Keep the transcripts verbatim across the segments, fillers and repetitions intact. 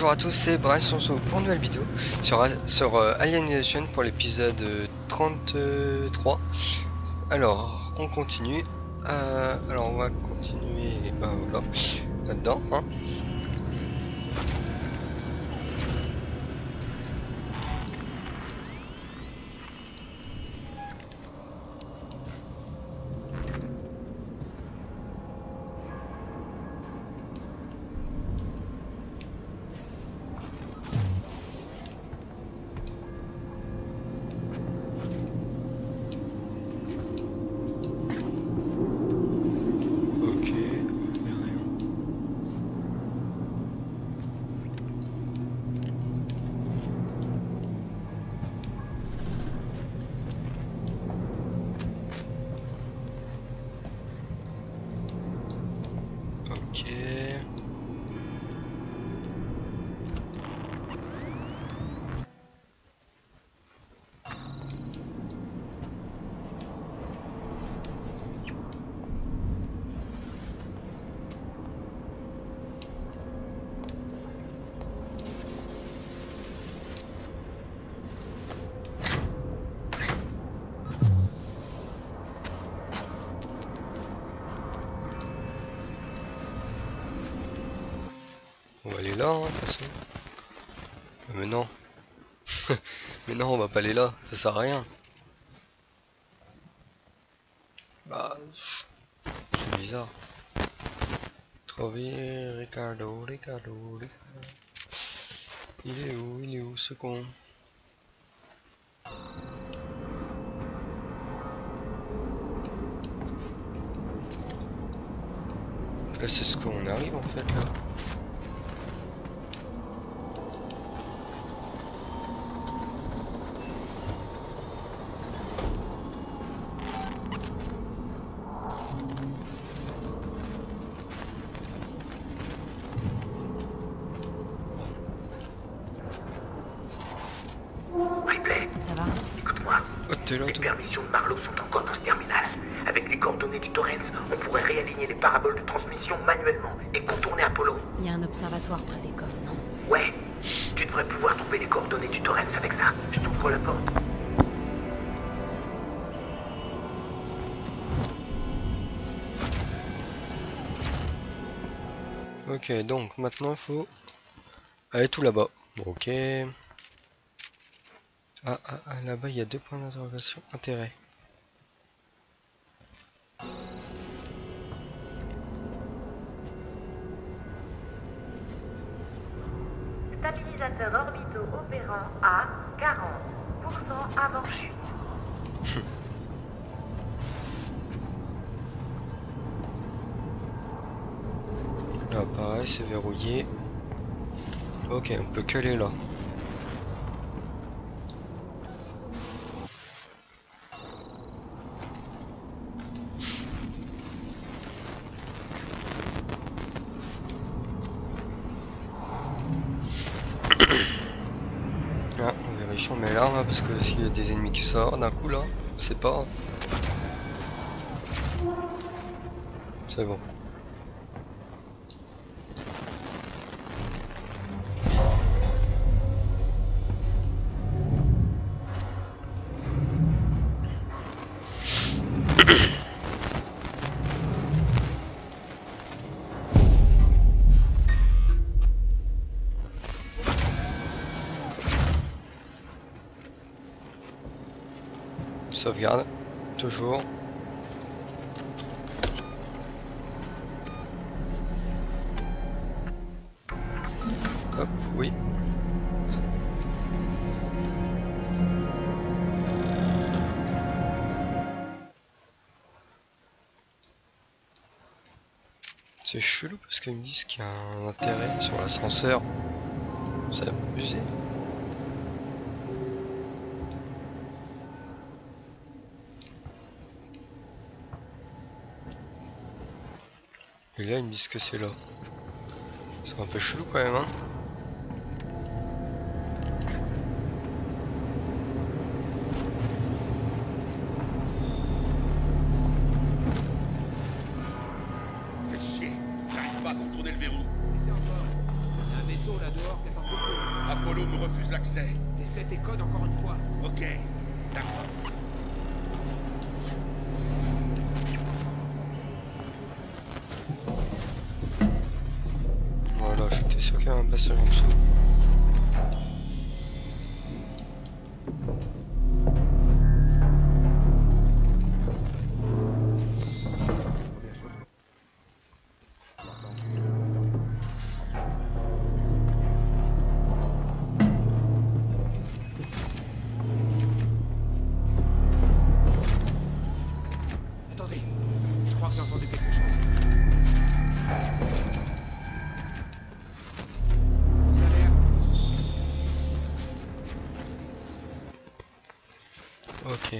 Bonjour à tous, c'est Bryce, on se retrouve pour une nouvelle vidéo sur, sur euh, Alienation pour l'épisode trente-trois. Alors, on continue. Euh, alors, on va continuer bah, voilà, là-dedans. Hein. Ok. On va aller là, hein, de toute façon. Mais non. Mais non, on va pas aller là, ça sert à rien. Bah, c'est bizarre. Trouver Ricardo, Ricardo, Ricardo. Il est où, il est où ce con? Là c'est ce qu'on arrive en fait là. Les permissions de Marlowe sont encore dans ce terminal. Avec les coordonnées du Torrens, on pourrait réaligner les paraboles de transmission manuellement et contourner Apollo. Il y a un observatoire près des coms, non? Ouais, tu devrais pouvoir trouver les coordonnées du Torrens avec ça. Je t'ouvre la porte. Ok, donc maintenant faut aller tout là-bas. Ok. Ah, ah, ah là-bas il y a deux points d'interrogation. Intérêt. Stabilisateurs orbitaux opérant à quarante pour cent avant chute. Là pareil, c'est verrouillé. Ok, on peut que aller là. Ah, on vérifie, on met l'arme parce que s'il y a des ennemis qui sortent d'un coup là, on sait pas. C'est bon. Sauvegarde, toujours. Hop, oui. C'est chelou parce qu'ils me disent qu'il y a un intérêt sur l'ascenseur. C'est abusé. Et là ils me disent que c'est là. C'est un peu chelou quand même hein. Fais chier, j'arrive pas à contourner le verrou. Et c'est encore. Un vaisseau là dehors qui attend pour nous. Apollo me refuse l'accès. T'essaies tes codes encore une fois. Ok, d'accord. Voilà, j'étais sûr qu'il y avait un passage en dessous. Attendez, je crois que j'ai entendu quelque chose. Ça a l'air. Ok.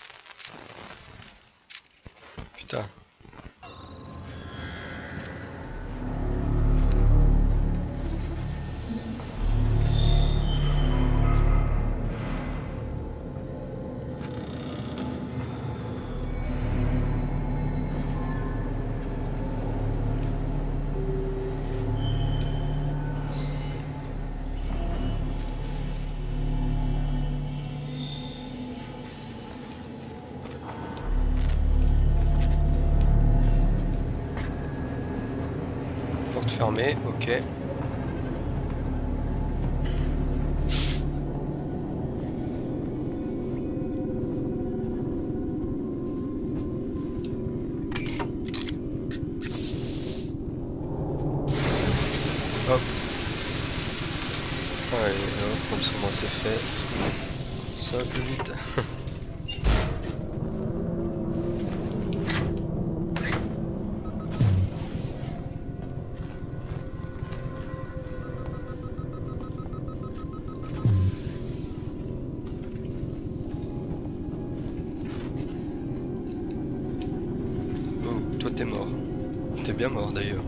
Putain. Porte fermée, ok. Hop. Allez, hop, comme ça moi c'est fait. Ça va plus vite. Oh, toi t'es mort. T'es bien mort d'ailleurs.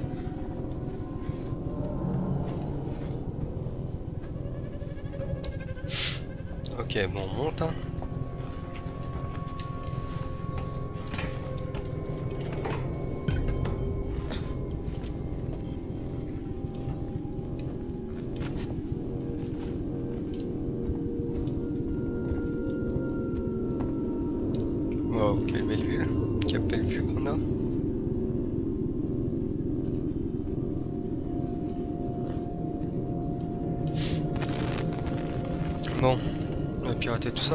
Ok, bon, on monte. Hein. Wow, quelle belle ville. Quelle belle vue qu'on a. Bon, on va pirater tout ça.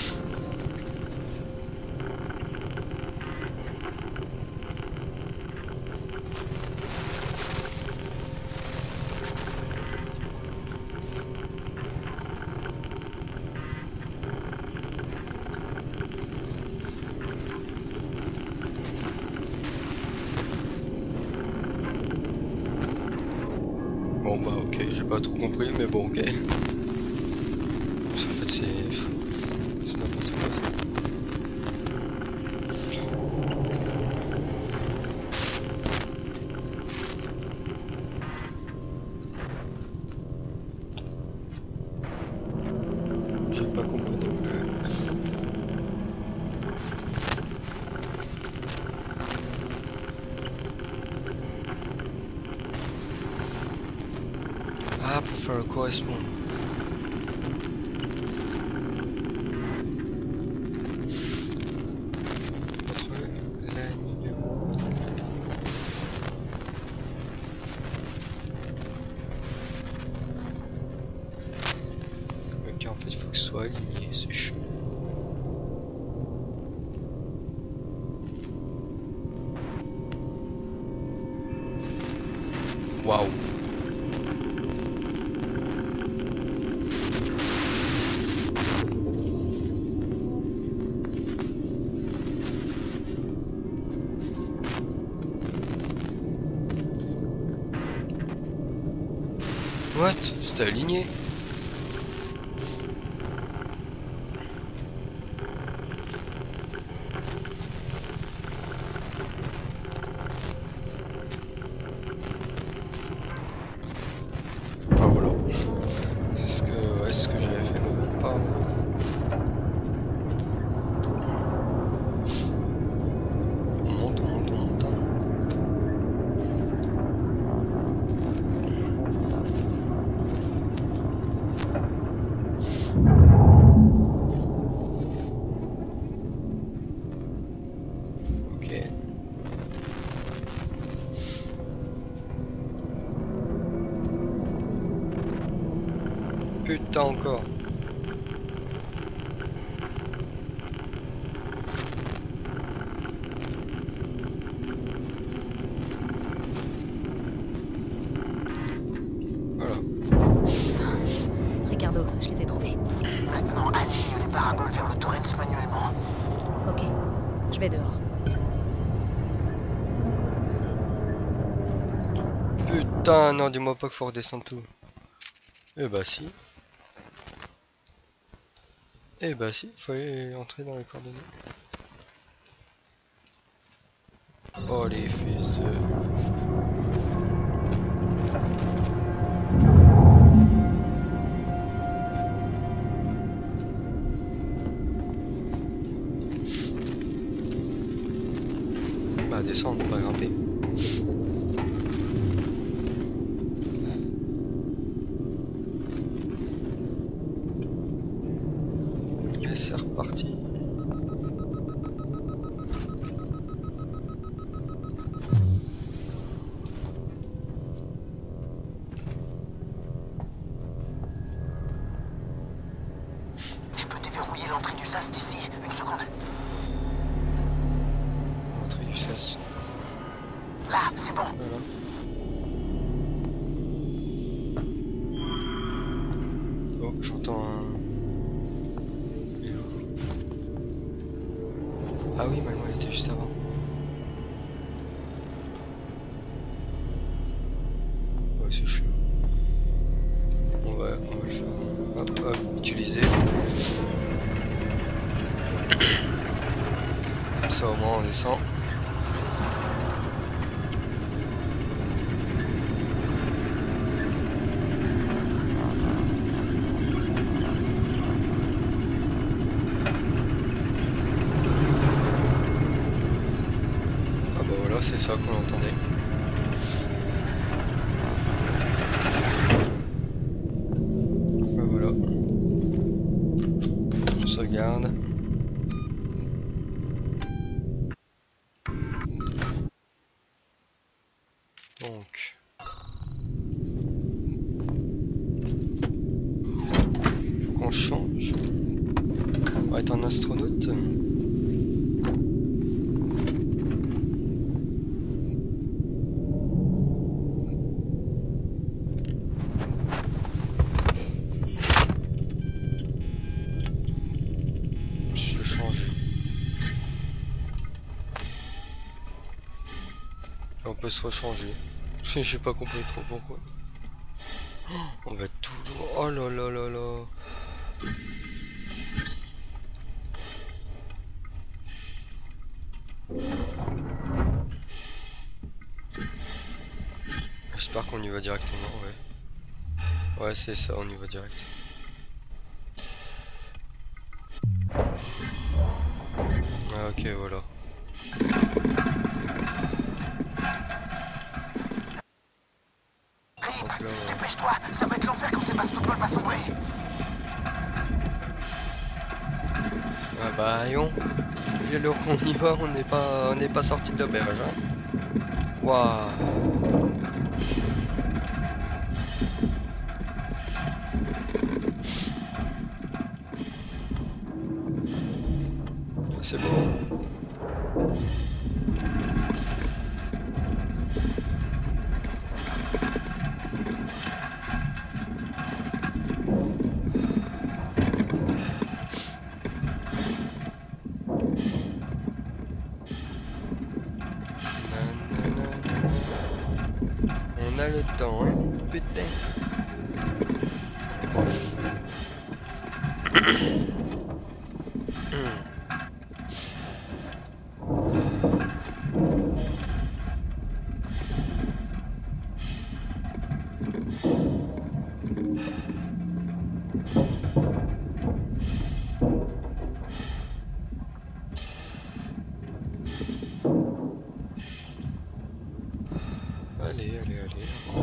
Bon bah ok, j'ai pas trop compris, mais bon ok. En fait c'est... c'est n'importe quoi ça. J'ai pas compris non plus. Ah, pour faire le correspond. Entre l'alignement. Ok, en fait, il faut que ce soit aligné, c'est chaud. Waouh. What? C'était aligné? Ah voilà. Est-ce que, ouais, est-ce que j'avais fait le bon pas? On monte, on monte, on monte. putain encore. Voilà. Ricardo, je les ai trouvés. Maintenant, aligne les paraboles vers le Torrens manuellement. Ok, je vais dehors. Putain, non, dis-moi pas qu'il faut redescendre tout. Eh bah si. Eh bah si, faut aller entrer dans les coordonnées. Oh les fils. Bah descendre, pas grimper. Et c'est reparti. Je peux déverrouiller l'entrée du sas d'ici. Une seconde. Entrée du sas. Là, c'est bon. Voilà. Oh, j'entends un... Il est où? Ah oui, Malmo elle était juste avant. Ouais, c'est chiant. On va, on va le faire. Hop, hop, utiliser. Comme ça au moins on descend. Ah bah voilà, c'est ça qu'on entendait. Bah voilà. Je sauvegarde. Donc. Faut qu'on change. On va être un astronaute. Je change. On peut se rechanger. J'ai pas compris trop pourquoi. On va tout. Oh là là là là. J'espère qu'on y va directement, ouais. Ouais, c'est ça, on y va direct. Ah, ok, voilà. Donc là, ouais. Dépêche-toi, ça va être l'enfer quand Sébastopol va sombrer. Ah bah, ayons. Vu à l'heure qu'on y va, on n'est pas, on n'est pas sorti de l'auberge, hein. Waouh. C'est bon. On a le temps, hein, putain. Allez, allez, allez.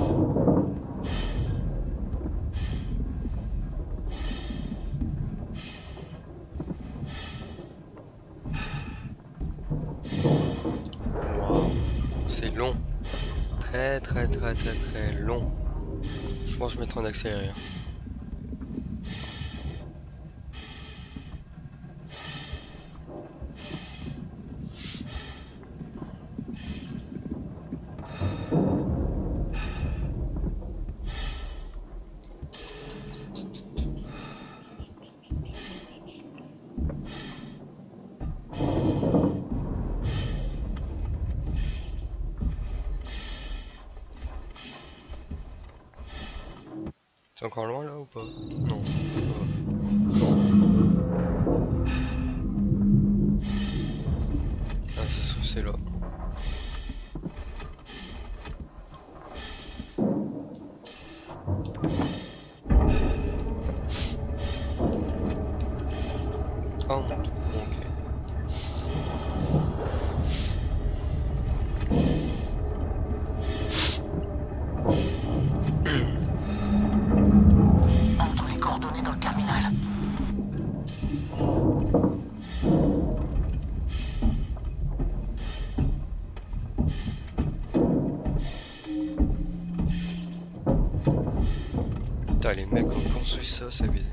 Wow. C'est long. Très très très très très long. Je pense que je mettrai en accéléré. C'est encore loin là ou pas? Non. Ah, ça se trouve c'est là. Oh mon dieu, ok. Entre les coordonnées dans le terminal. Putain, les mecs ont construit ça, c'est abusé.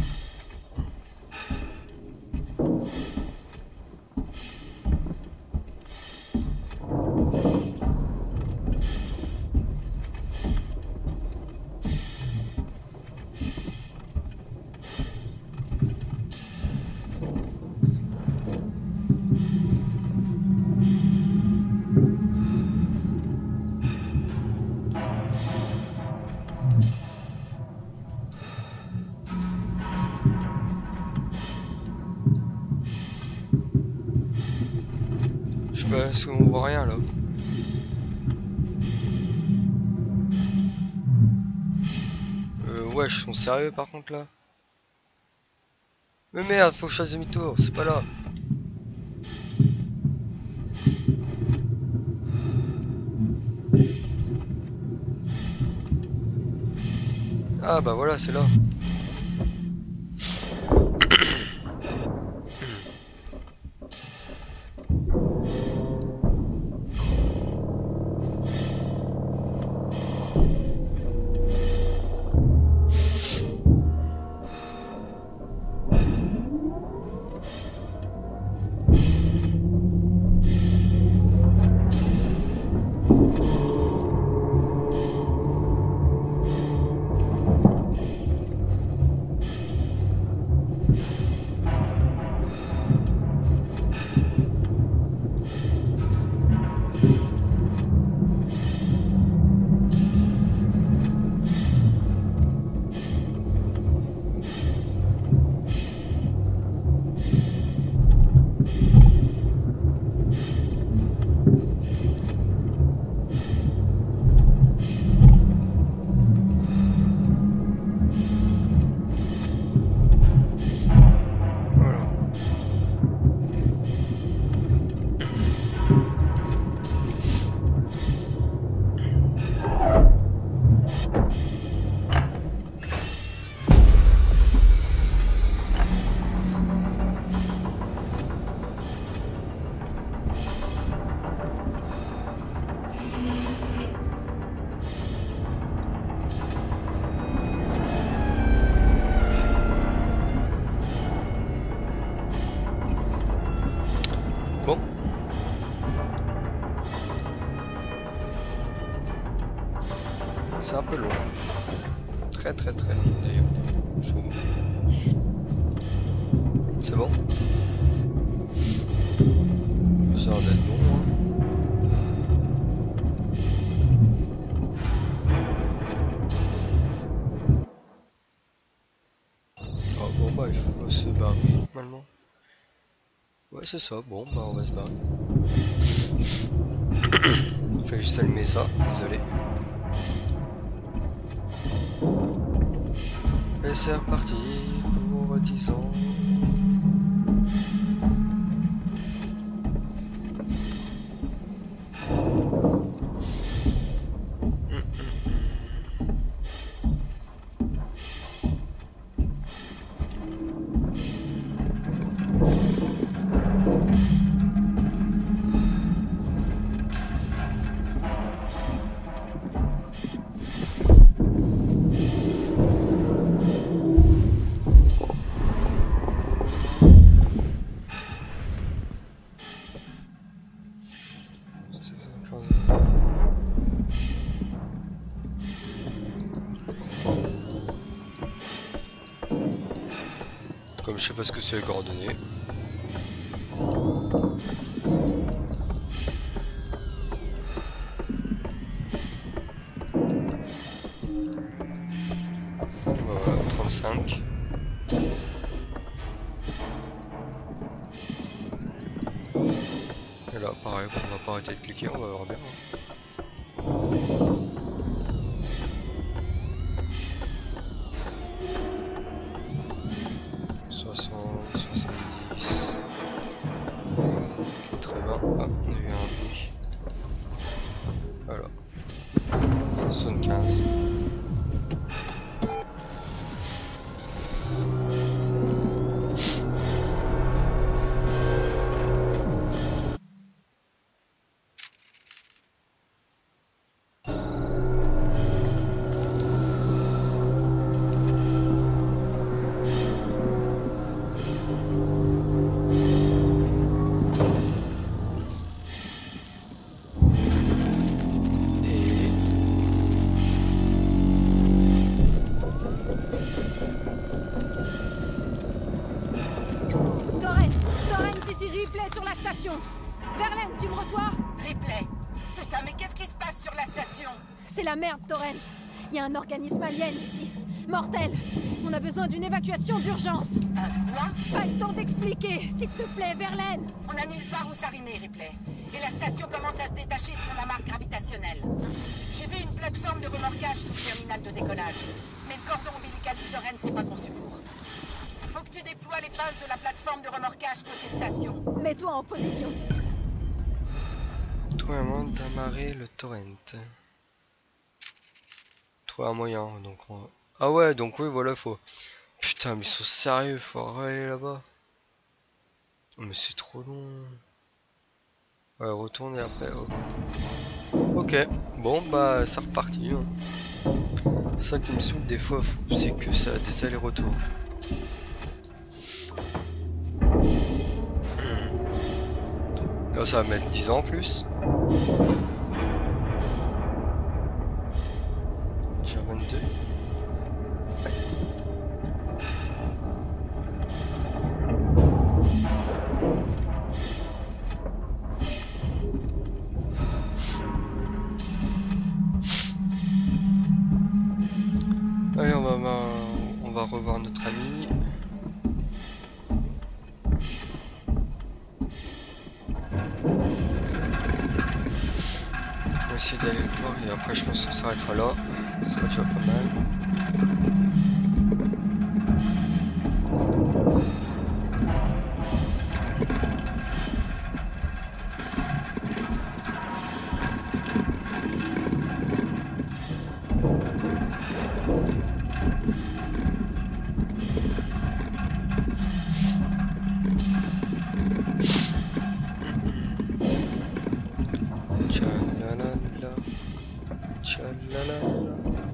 Je sais pas, est-ce qu'on voit rien là? Euh, wesh, ils sont sérieux par contre là? Mais merde, faut que je fasse demi-tour, c'est pas là. Ah bah voilà, c'est là. Bon. C'est un peu long. Très très très long d'ailleurs. Je trouve. C'est bon? Ça a l'air d'être bon, hein. Oh bon bah il faut se barrer normalement. Ouais c'est ça, bon bah on va se barrer. Il faut juste allumer ça, désolé. Et c'est reparti pour dix ans. Comme je sais pas ce que c'est les coordonnées. Et là, pareil, bon, on va pas arrêter de cliquer, on va voir bien. soixante, soixante-dix, quatre-vingts, ah, on a eu un bruit. Voilà. soixante-quinze. Verlaine, tu me reçois? Ripley. Putain, mais qu'est-ce qui se passe sur la station? C'est la merde, Torrens. Il y a un organisme alien ici. Mortel. On a besoin d'une évacuation d'urgence. Un quoi? Pas le temps d'expliquer, s'il te plaît, Verlaine. On a nulle part où s'arrimer, Ripley. Et la station commence à se détacher de son amarre gravitationnelle. J'ai vu une plateforme de remorquage sous le terminal de décollage. Mais le cordon ombilical du Torrens n'est pas conçu pour. Faut que tu déploies les bases de la plateforme de remorquage côté station. Mets-toi en position. Trouver un moyen d'amarrer le torrent. Trouver un moyen, donc on... Ah ouais, donc oui, voilà, faut... Putain, mais ils sont sérieux, faut aller là-bas. Oh, mais c'est trop long. Ouais, retourner après, ok. Ok, bon, bah, c'est reparti. Hein. Ça qui me saoule des fois, c'est que ça a des allers-retours. Là, ça va mettre dix ans en plus. Déjà vingt-deux. Ouais. Allez, on va, on va revoir notre ami. On va essayer d'aller le voir et après je pense qu'on s'arrêtera là. Ça sera déjà pas mal. Tchalalala, tchalalala.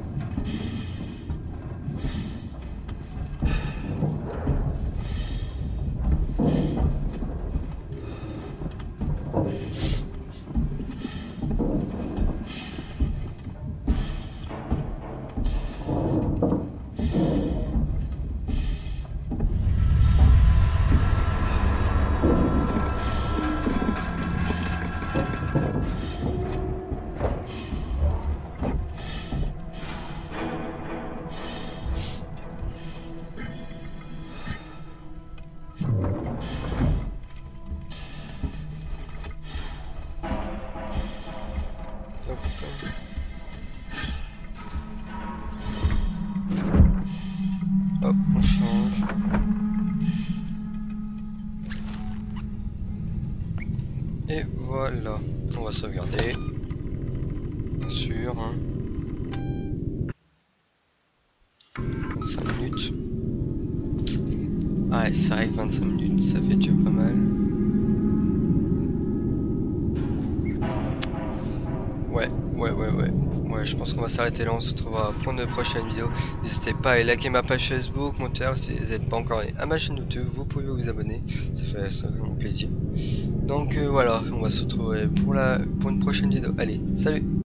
Hop, on change. Et voilà, on va sauvegarder. Bien sûr. Hein. vingt-cinq minutes. Ah ouais, c'est vrai que vingt-cinq minutes, ça fait déjà pas mal. Ouais, ouais, ouais, ouais. Ouais, je pense qu'on va s'arrêter là. On se retrouvera pour une prochaine vidéo. N'hésitez pas à liker ma page Facebook, mon Twitter. Si vous n'êtes pas encore à ma chaîne YouTube, vous pouvez vous abonner. Ça fait vraiment plaisir. Donc euh, voilà, on va se retrouver pour, la, pour une prochaine vidéo. Allez, salut!